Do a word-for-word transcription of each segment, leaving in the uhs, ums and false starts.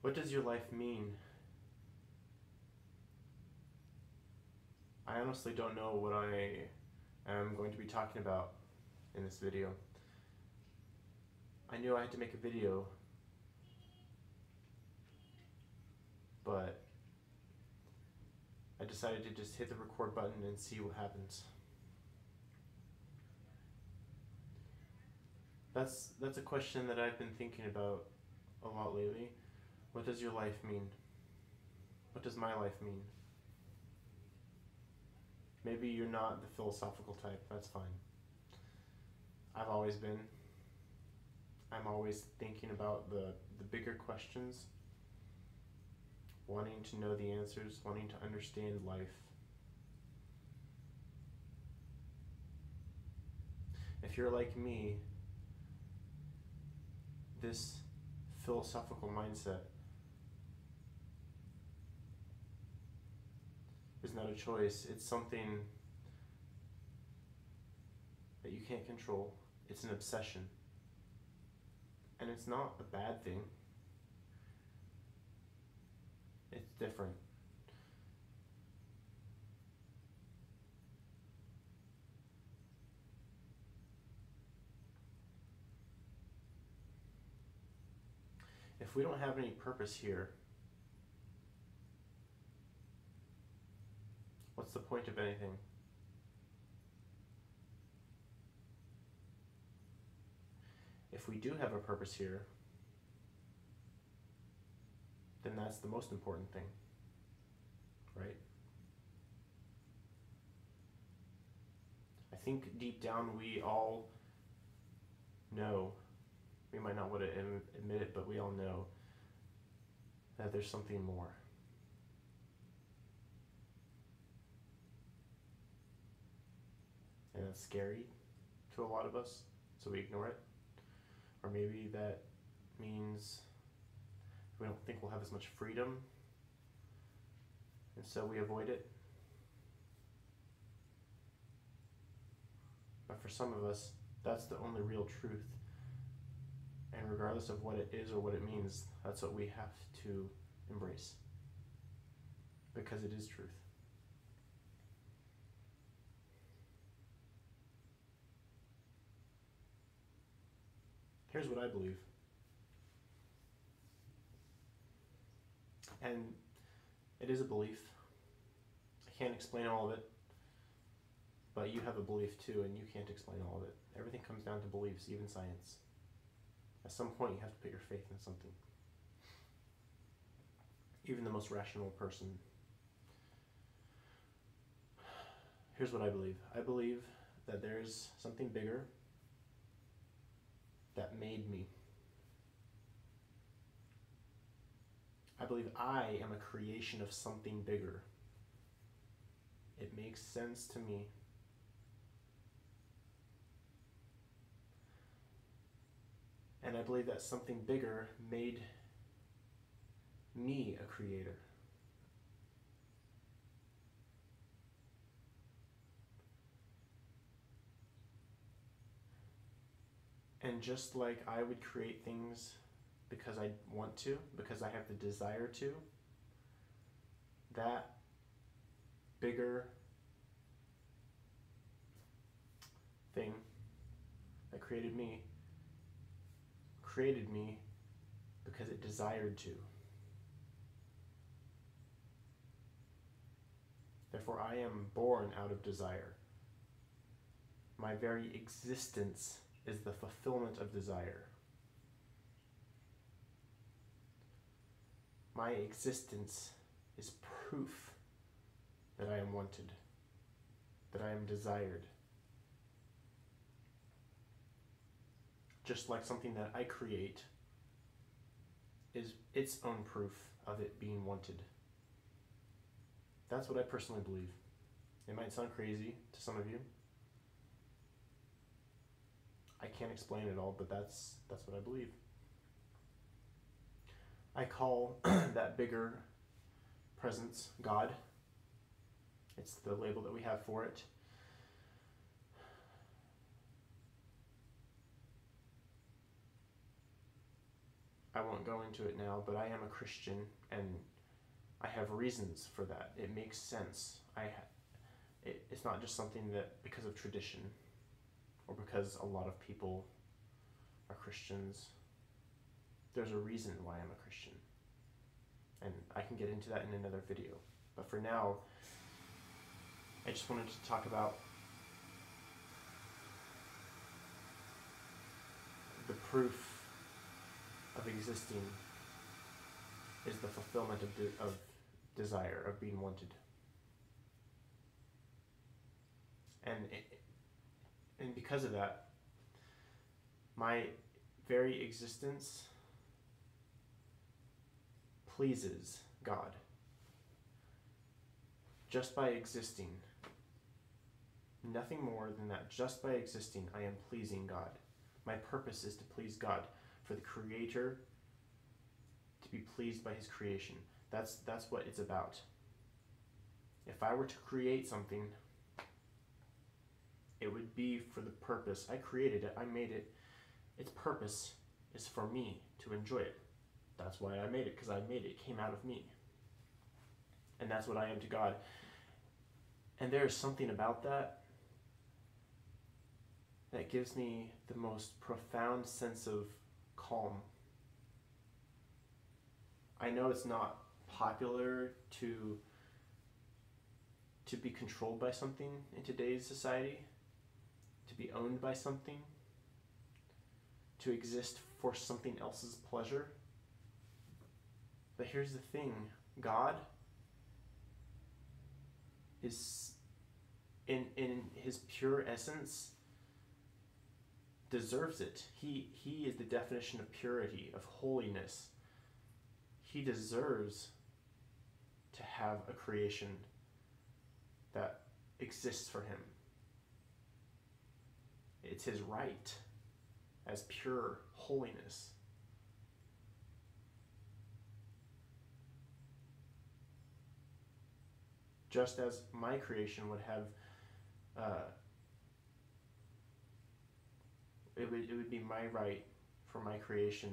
What does your life mean? I honestly don't know what I am going to be talking about in this video. I knew I had to make a video, but I decided to just hit the record button and see what happens. That's that's a question that I've been thinking about a lot lately. What does your life mean? What does my life mean? Maybe you're not the philosophical type, that's fine. I've always been. I'm always thinking about the, the bigger questions, wanting to know the answers, wanting to understand life. If you're like me, this philosophical mindset is not a choice. It's something that you can't control. It's an obsession. And it's not a bad thing. It's different. If we don't have any purpose here, what's the point of anything? If we do have a purpose here, then that's the most important thing, right? I think deep down we all know, we might not want to admit it, but we all know that there's something more. And that's scary to a lot of us, so we ignore it. Or maybe that means we don't think we'll have as much freedom, and so we avoid it. But for some of us, that's the only real truth. And regardless of what it is or what it means, that's what we have to embrace. Because it is truth. Here's what I believe. And it is a belief. I can't explain all of it. But you have a belief too, and you can't explain all of it. Everything comes down to beliefs, even science. At some point, you have to put your faith in something. Even the most rational person. Here's what I believe. I believe that there's something bigger that made me. I believe I am a creation of something bigger. It makes sense to me. And I believe that something bigger made me a creator. And just like I would create things because I want to, because I have the desire to, that bigger thing that created me, created me because it desired to. Therefore, I am born out of desire. My very existence is the fulfillment of desire. My existence is proof that I am wanted, that I am desired. Just like something that I create is its own proof of it being wanted. That's what I personally believe. It might sound crazy to some of you. I can't explain it all, but that's that's what I believe. I call that bigger presence God. It's the label that we have for it. I won't won't go into it now, but I am a Christian, and I have reasons for that. It makes sense. I, it, it's not just something that because of tradition, or because a lot of people are Christians. There's a reason why I'm a Christian, and I can get into that in another video. But for now, I just wanted to talk about the proof of existing is the fulfillment of, de- of desire, of being wanted. And it, and because of that, my very existence pleases God. Just by existing, nothing more than that, just by existing, I am pleasing God. My purpose is to please God, for the Creator to be pleased by His creation. That's that's what it's about. If I were to create something, it would be for the purpose. I created it, I made it. Its purpose is for me to enjoy it. That's why I made it, because I made it. It came out of me. And that's what I am to God. And there is something about that that gives me the most profound sense of calm. I know it's not popular to to be controlled by something in today's society, to be owned by something, to exist for something else's pleasure. But here's the thing, God is in in his pure essence deserves it. He he is the definition of purity, of holiness. He deserves to have a creation that exists for him. It's his right as pure holiness. Just as my creation would have, uh, it would it would be my right for my creation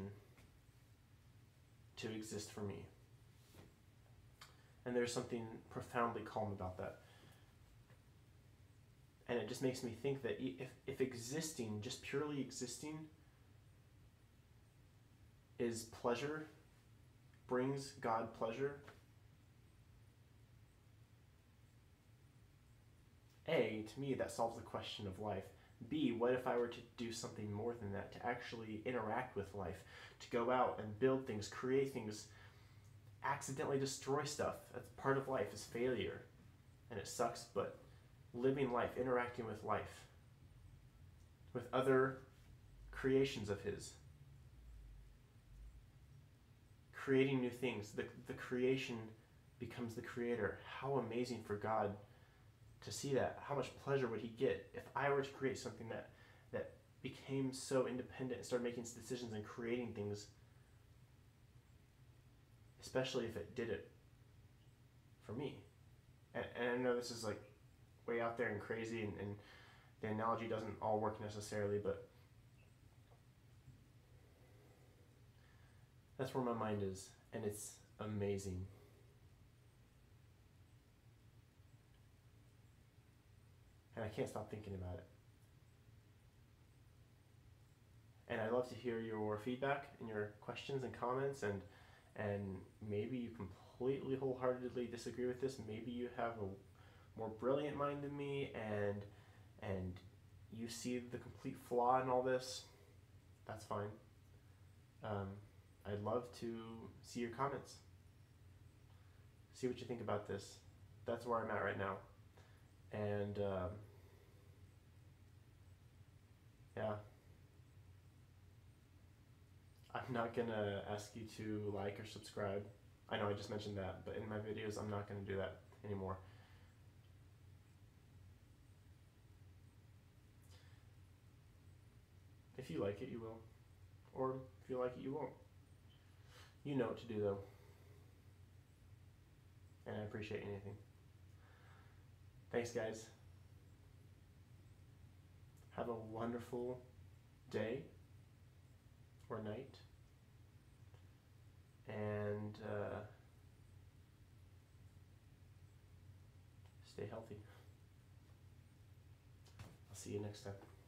to exist for me. And there's something profoundly calm about that. And it just makes me think that if, if existing, just purely existing, is pleasure, brings God pleasure, A, to me, that solves the question of life. B, what if I were to do something more than that, to actually interact with life, to go out and build things, create things, accidentally destroy stuff? That's part of life, is failure. And it sucks, but living life, interacting with life, with other creations of his, creating new things, the, the creation becomes the creator. How amazing for God to see that. How much pleasure would he get if I were to create something that that became so independent and started making decisions and creating things, especially if it did it for me. And, and I know this is like way out there and crazy, and, and the analogy doesn't all work necessarily, but that's where my mind is, and it's amazing. And I can't stop thinking about it. And I love to hear your feedback and your questions and comments, and and maybe you completely wholeheartedly disagree with this. Maybe you have a more brilliant mind than me, and and you see the complete flaw in all this. That's fine. Um, I'd love to see your comments. See what you think about this. That's where I'm at right now. And um, yeah, I'm not gonna ask you to like or subscribe. I know I just mentioned that, but in my videos I'm not gonna do that anymore. If you like it, you will. Or if you like it, you won't. You know what to do though. And I appreciate anything. Thanks, guys. Have a wonderful day or night. and uh, stay healthy. I'll see you next time.